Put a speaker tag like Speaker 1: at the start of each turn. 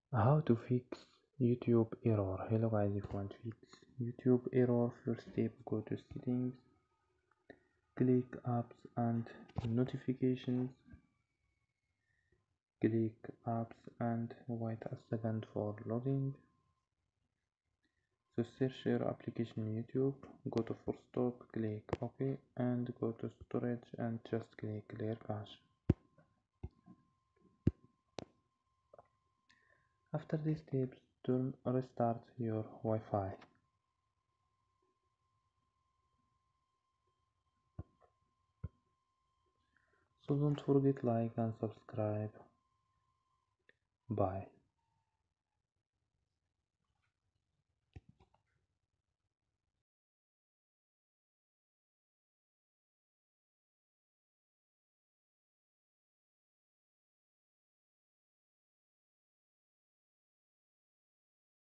Speaker 1: How to fix YouTube error. Hello guys, if you want to fix YouTube error, first step, go to settings, click apps and notifications, click apps and wait a second for loading. So search your application YouTube, go to force stop, click OK and go to storage and just click clear cache. After these steps, restart your Wi-Fi. So don't forget like and subscribe. Bye.